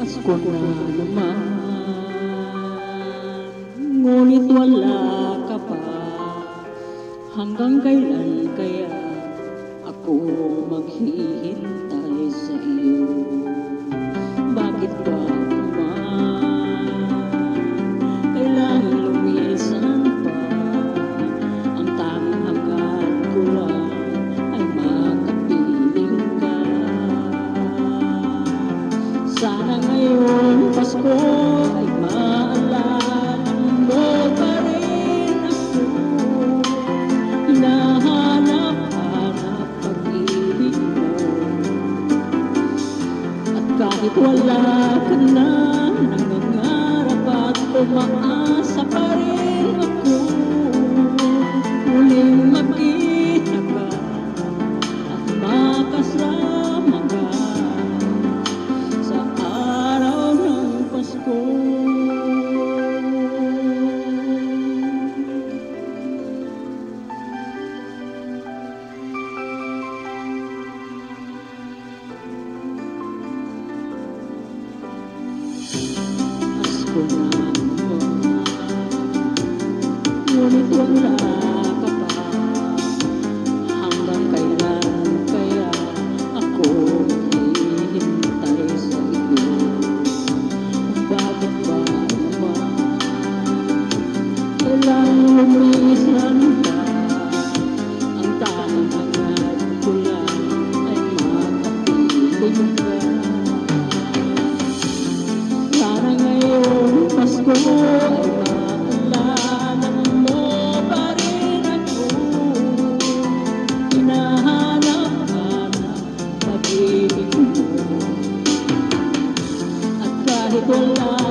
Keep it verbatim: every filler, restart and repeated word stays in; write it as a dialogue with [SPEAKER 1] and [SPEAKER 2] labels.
[SPEAKER 1] Pasko na naman, ngunit wala ka pa. Hanggang kailan kaya ako maghihintay sa iyo? Bakit ba naman kailangan lumisan pa? Ang tanging hangad ko lang ay makapiling ka. Sana ngayong Pasko ay maalala mo pa rin ako. Hinahanap-hanap pag-ibig mo. At kahit wala ka na, nangangarap at umaasa pa rin ako. Muling makita ka at makasama ka sa araw ng Pasko. Pasko na naman, ngunit wala ka pa. Hanggang kailan kaya ako hihintay sa iyo? Bakit ba naman kailangan lumisan ka? Ang tanging hangad ko lang ay makapiling ka. Sana ngayong Pasko ay maalala mo pa rin ako. Hinahanap-hanap pag-ibig mo. At kahit wala